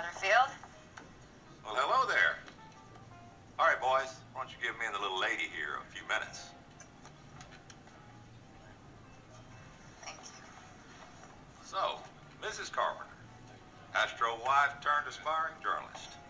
Butterfield. Well, hello there. All right, boys. Why don't you give me and the little lady here a few minutes? Thank you. So, Mrs. Carpenter, Astro wife turned aspiring journalist.